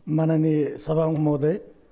माननीय सभामुख महोदय,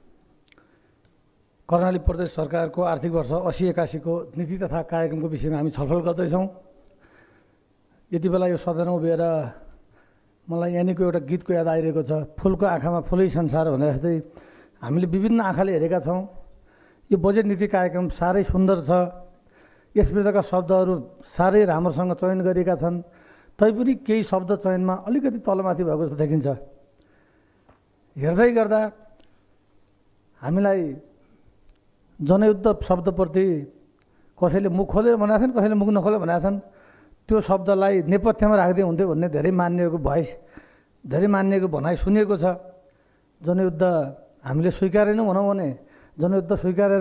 कर्णाली प्रदेश सरकारको आर्थिक वर्ष 80-81 को नीति तथा कार्यक्रमको विषयमा हामी छलफल गर्दैछौँ। यति बेला यो सदनमा उभिएर मलाई यहाँनिरको एउटा गीतको याद आइरहेको छ, फुलको आँखामा फुलै संसार भने जस्तै हामीले विभिन्न आँखाले हेरेका छौँ। यो बजेट नीति कार्यक्रम साह्रै सुन्दर छ, यसभित्रका शब्दहरू साह्रै राम्रोसँग चयन गरिएका छन्, तैपनि केही शब्द चयनमा अलिकति तलमाथि भएको जस्तो देखिन्छ। हेर्दै गर्दा हामीलाई जनयुद्ध शब्दप्रति कसैले मुख खोलेर भनेका छन्, कसैले मुख नखोलेर भनेका छन्। त्यो शब्दलाई नेपथ्यमा राख्दै हुन्थ्यो भन्ने धेरै मान्यको भनाइ सुनिएको छ। जनयुद्ध हामीले स्वीकारेनौँ भनौँ भने जनयुद्ध स्वीकारेर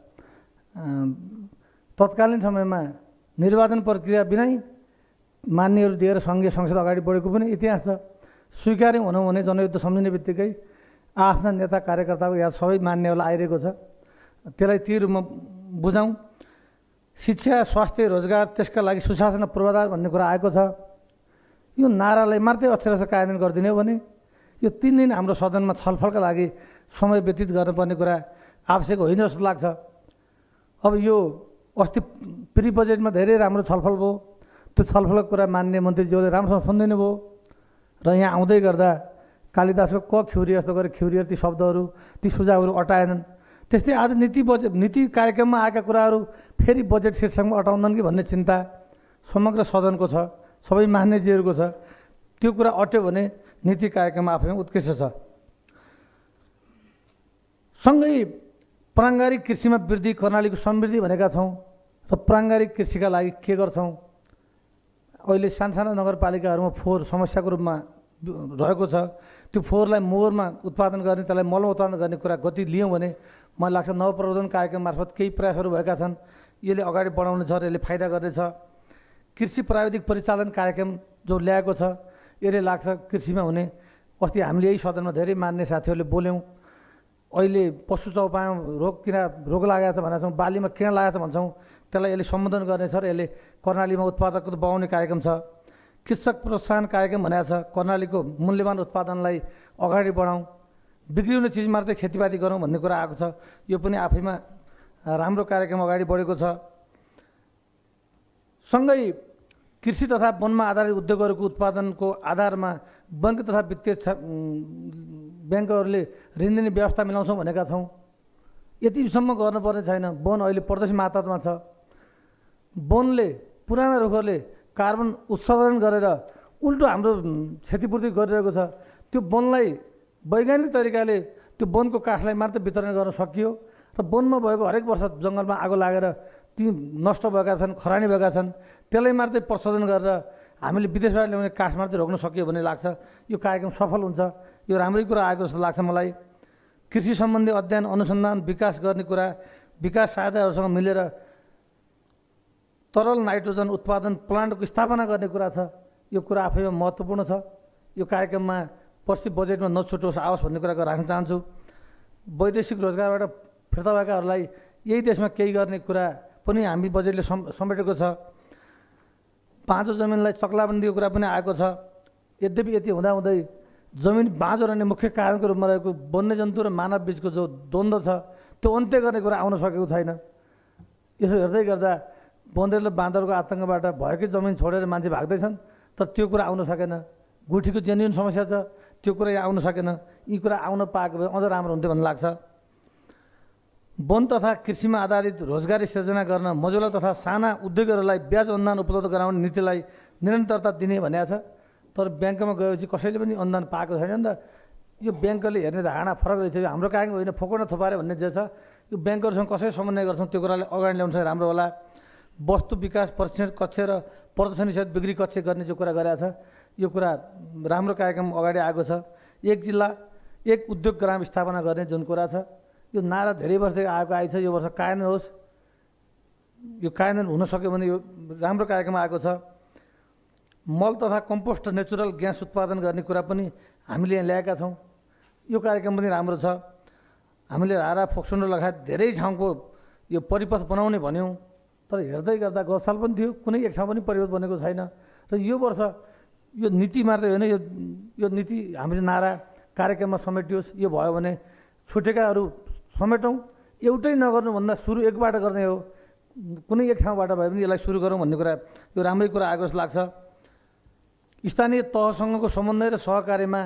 तत्कालीन समयमा निर्वाचन प्रक्रिया बिनै मान्यहरू दिएर सङ्घीय संसद अगाडि बढेको पनि इतिहास छ। स्वीकार्यौँ भनौँ भने जनयुद्ध सम्झिने बित्तिकै आफ्ना नेता कार्यकर्ताको याद सबै मान्यहरूलाई आइरहेको छ। त्यसलाई ती रूपमा बुझौँ। शिक्षा, स्वास्थ्य, रोजगार, त्यसका लागि सुशासन र पूर्वाधार भन्ने कुरा आएको छ। यो नारालाई मात्रै अक्षरशः कार्यान्वयन गरिदिने हो भने यो 3 दिन हाम्रो सदनमा छलफलका लागि समय व्यतीत गर्नुपर्ने कुरा आवश्यक होइन जस्तो लाग्छ। अब यो अस्ति प्री बजेटमा धेरै राम्रो छलफल भयो, त्यो छलफलको कुरा मान्य मन्त्रीज्यूले राम्रोसँग सुनिदिनु भयो र यहाँ आउँदै गर्दा कालिदासको क खिउरी जस्तो गरेर खिउरी ती शब्दहरू, ती सुझावहरू अटाएनन्। त्यस्तै आज नीति कार्यक्रममा आएका कुराहरू फेरि बजेट शीर्षकमा अटाउँदैन कि भन्ने चिन्ता समग्र सदनको छ, सबै मान्यजीहरूको छ। त्यो कुरा अट्यो भने नीति कार्यक्रम आफैमा उत्कृष्ट छ। सँगै प्राङ्गारिक कृषिमा वृद्धि, कर्णालीको समृद्धि भनेका छौँ र प्राङ्गारिक कृषिका लागि के गर्छौँ। अहिले साना नगरपालिकाहरूमा फोहोर समस्याको रूपमा रहेको छ। त्यो फोहोरलाई मोहोरमा उत्पादन गर्ने, त्यसलाई मलमा उत्पादन गर्ने कुरा गति लियौँ भने मलाई लाग्छ नवप्रवर्धन कार्यक्रम मार्फत केही प्रयासहरू भएका छन्। यसले अगाडि बढाउने छ र यसले फाइदा गर्नेछ। कृषि प्राविधिक परिचालन कार्यक्रम जो ल्याएको छ, यसले लाग्छ कृषिमा हुने। अस्ति हामीले यही सदनमा धेरै मान्य साथीहरूले बोल्यौँ। अहिले पशु चौपायामा रोग लागेको छ भनेको छौँ, बालीमा किरा लागेको छ भन्छौँ, त्यसलाई यसले सम्बोधन गर्नेछ र यसले कर्णालीमा उत्पादकता बढाउने कार्यक्रम छ। कृषक प्रोत्साहन कार्यक्रम भनेको छ, कर्णालीको मूल्यवान उत्पादनलाई अगाडि बढाउँ, बिक्री हुने चिज मात्रै खेतीपाती गरौँ भन्ने कुरा आएको छ। यो पनि आफैमा राम्रो कार्यक्रम अगाडि बढेको छ। सँगै कृषि तथा वनमा आधारित उद्योगहरूको उत्पादनको आधारमा बैंक तथा वित्तीय ब्याङ्कहरूले ऋण दिने व्यवस्था मिलाउँछौँ भनेका छौँ। यतिसम्म गर्नुपर्ने छैन। वन अहिले प्रदेश मातहतमा छ। वनले, पुराना रुखहरूले कार्बन उत्सर्जन गरेर उल्टो हाम्रो क्षतिपूर्ति गरिरहेको छ। त्यो वनलाई वैज्ञानिक तरिकाले त्यो वनको काठलाई मात्र वितरण गर्न सकियो र वनमा भएको हरेक वर्ष जङ्गलमा आगो लागेर ती नष्ट भएका छन्, खरानी भएका छन्, त्यसलाई मात्रै प्रशोधन गरेर हामीले विदेशबाट ल्याउने काठ मात्रै रोक्न सकियो भन्ने लाग्छ। यो कार्यक्रम सफल हुन्छ। यो राम्रै कुरा आएको जस्तो लाग्छ मलाई। कृषि सम्बन्धी अध्ययन, अनुसन्धान, विकास गर्ने कुरा, विकास सहायताहरूसँग मिलेर तरल नाइट्रोजन उत्पादन प्लान्टको स्थापना गर्ने कुरा छ। यो कुरा आफैमा महत्त्वपूर्ण छ। यो कार्यक्रममा पछि बजेटमा नछुटोस् आओस् भन्ने कुरा राख्न चाहन्छु। वैदेशिक रोजगारबाट फिर्ता भएकाहरूलाई यही देशमा केही गर्ने कुरा पनि हामी बजेटले समेटेको छ। बाँझो जमिनलाई चक्लाबन्दीको कुरा पनि आएको छ। यद्यपि यति हुँदाहुँदै जमिन बाँझो रहने मुख्य कारणको रूपमा रहेको वन्यजन्तु र मानव बिचको जो द्वन्द्व छ, त्यो अन्त्य गर्ने कुरा आउन सकेको छैन। यसो हेर्दै गर्दा बँदेल र बाँदरको आतङ्कबाट भएकै जमिन छोडेर मान्छे भाग्दैछन्, तर त्यो कुरा आउन सकेन। गुठीको जेन्युन समस्या छ, त्यो कुरा यहाँ आउन सकेन। यी कुरा आउन पाएको भए अझ राम्रो हुन्थ्यो भन्ने लाग्छ। वन तथा कृषिमा आधारित रोजगारी सिर्जना गर्न मझौला तथा साना उद्योगहरूलाई ब्याज अनुदान उपलब्ध गराउने नीतिलाई निरन्तरता दिने भनेको छ। तर ब्याङ्कमा गएपछि कसैले पनि अनुदान पाएको छैन र यो ब्याङ्कले हेर्ने धारणा फरक रहेछ। यो हाम्रो कार्यक्रम होइन, फोकड थुपारे भन्ने जे छ, यो ब्याङ्कहरूसँग कसरी समन्वय गर्छौँ त्यो कुरालाई अगाडि ल्याउनु चाहिँ राम्रो होला। वस्तु विकास परीक्षण कक्ष र प्रदर्शनीसहित बिक्री कक्ष गर्ने जो कुरा गरेको छ, यो कुरा राम्रो कार्यक्रम अगाडि आएको छ। एक जिल्ला एक उद्योग ग्राम स्थापना गर्ने जुन कुरा छ, यो नारा धेरै वर्षदेखि आएको आइछ। यो वर्ष कार्यान्वयन होस्। यो कार्यान्वयन हुन सक्यो भने यो राम्रो कार्यक्रम आएको छ। मल तथा कम्पोस्ट नेचुरल ग्यास उत्पादन गर्ने कुरा पनि हामीले यहाँ ल्याएका छौँ। यो कार्यक्रम पनि राम्रो छ। हामीले रारा फोक्सोन्डो लगायत धेरै ठाउँको यो परिपथ बनाउने भन्यौँ, तर हेर्दै गर्दा गत साल पनि थियो, कुनै एक ठाउँ पनि परिपथ बनेको छैन। र यो वर्ष यो नीति मात्रै होइन, यो नीति हामीले नारा कार्यक्रममा समेटियोस्। यो भयो भने छुटेकाहरू समेटौँ। एउटै नगर्नुभन्दा सुरु एकबाट गर्ने हो, कुनै एक ठाउँबाट भए पनि यसलाई सुरु गरौँ भन्ने कुरा यो राम्रै कुरा आएको जस्तो लाग्छ। स्थानीय तहसँगको समन्वय र सहकार्यमा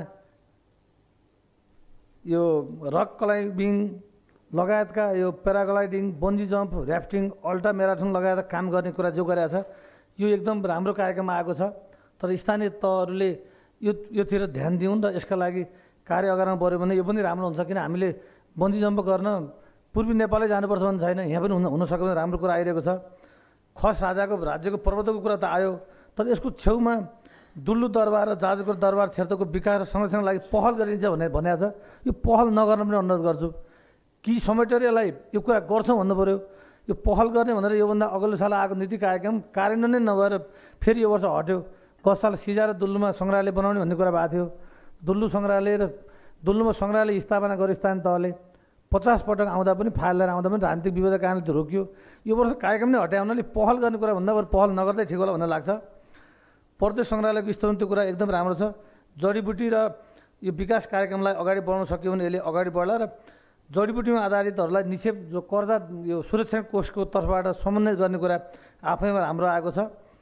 यो रक क्लाइम्बिङ लगायतका यो paragliding, bungee jump, rafting, ultra marathon लगायत काम गर्ने कुरा जो गरेको छ यो एकदम राम्रो कार्यक्रममा आएको छ। तर स्थानीय तहहरूले योतिर ध्यान दिउन् र यसका लागि कार्य अगाडि बढ्यो भने यो पनि राम्रो हुन्छ। किन हामीले बन्जी जम्प गर्न पूर्वी नेपालै जानुपर्छ भन्ने छैन, यहाँ पनि हुन सक्यो भने राम्रो कुरा आइरहेको छ। खस राज्यको पर्वतको कुरा त आयो, तर यसको छेउमा दुल्लु दरबार र जाजरकोट दरबार क्षेत्रको विकास र संरक्षणको लागि पहल गरिन्छ भनेको छ। यो पहल नगर्न पनि अनुरोध गर्छु कि समेटेर यसलाई यो कुरा गर्छौँ भन्नु पऱ्यो। यो पहल गर्ने भनेर योभन्दा अघिल्लो साल आएको नीति कार्यक्रम कार्यान्वयन नै नभएर फेरि यो वर्ष हट्यो। गत साल सिजा र दुल्लुमा सङ्ग्रहालय बनाउने भन्ने कुरा भएको थियो। दुल्लुमा सङ्ग्रहालय स्थापना गरे स्थानीय तहले 50 पटक आउँदा पनि फाइल लिएर आउँदा पनि राजनीतिक विवादका कारणले त्यो रोकियो। यो वर्ष कार्यक्रम नै हटाए हुनाले पहल गर्ने कुरा भन्दा बरु पहल नगर्दै ठिक होला भन्ने लाग्छ। प्रदेश सङ्ग्रहालयको स्तरमा त्यो कुरा एकदम राम्रो छ। जडीबुटी र यो विकास कार्यक्रमलाई अगाडि बढाउन सक्यो भने यसले अगाडि बढ्ला र जडीबुटीमा आधारितहरूलाई निक्षेप जो कर्जा यो सुरक्षा कोषको तर्फबाट समन्वय गर्ने कुरा आफैमा राम्रो आएको छ।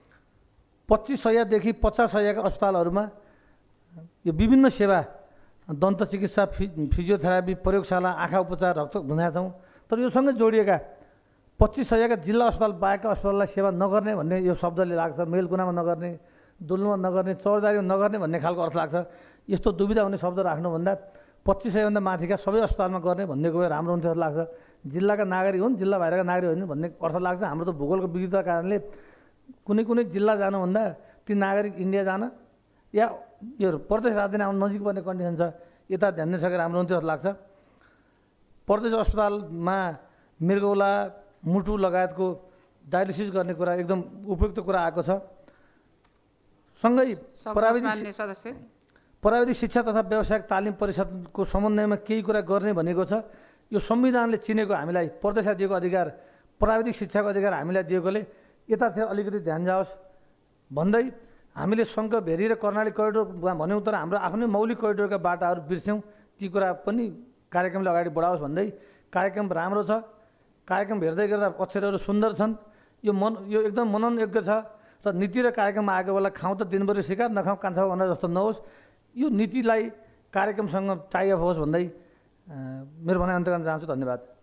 2500 देखि 50,000 का अस्पतालहरूमा यो विभिन्न सेवा दन्त चिकित्सा, फिजियोथेरापी, प्रयोगशाला, आँखा उपचार, रक्त भनेका छौँ। तर योसँगै जोडिएका 25,000 का जिल्ला अस्पताल बाहेकका अस्पताललाई सेवा नगर्ने भन्ने यो शब्दले लाग्छ। मेलकुनामा नगर्ने, दुल्लुमा नगर्ने, चौरदारीमा नगर्ने भन्ने खालको अर्थ लाग्छ। यस्तो दुविधा हुने शब्द राख्नुभन्दा 2500 भन्दा माथिका सबै अस्पतालमा गर्ने भन्ने कुरा राम्रो हुन्छ जस्तो लाग्छ। जिल्लाका नागरिक हुन्, जिल्ला बाहिरका नागरिक हुन् भन्ने अर्थ लाग्छ। हाम्रो त भूगोलको विविधताका कारणले कुनै जिल्ला जानुभन्दा ती नागरिक इन्डिया जान या यो प्रदेश राजधानी आउनु नजिक पर्ने कन्डिसन छ, यता ध्यान दिन सकेर राम्रो हुन्थ्यो जस्तो लाग्छ। प्रदेश अस्पतालमा मृगौला, मुटु लगायतको डायलिसिस गर्ने कुरा एकदम उपयुक्त कुरा आएको छ। सँगै प्राविधिक शिक्षा तथा व्यावसायिक तालिम परिषदको समन्वयमा केही कुरा गर्ने भनेको छ। यो संविधानले चिनेको हामीलाई प्रदेशलाई दिएको अधिकार, प्राविधिक शिक्षाको अधिकार हामीलाई दिएकोले यतातिर अलिकति ध्यान जाओस् भन्दै हामीले शङ्खभेरी र कर्णाली करिडोर भन्यौँ, तर हाम्रो आफ्नै मौलिक करिडोरका बाटाहरू बिर्स्यौँ। ती कुरा पनि कार्यक्रमले अगाडि बढाओस् भन्दै कार्यक्रम राम्रो छ। कार्यक्रम हेर्दै गर्दा अक्षरहरू सुन्दर छन्। यो एकदम मनन योग्य छ र नीति र कार्यक्रममा आएको बेला खाउँ त दिनभरि सिकार नखाउँ कान्छा भनेर जस्तो नहोस्। यो नीतिलाई कार्यक्रमसँग टाइअप होस् भन्दै मेरो भनाइ अन्त्य गर्न चाहन्छु। धन्यवाद।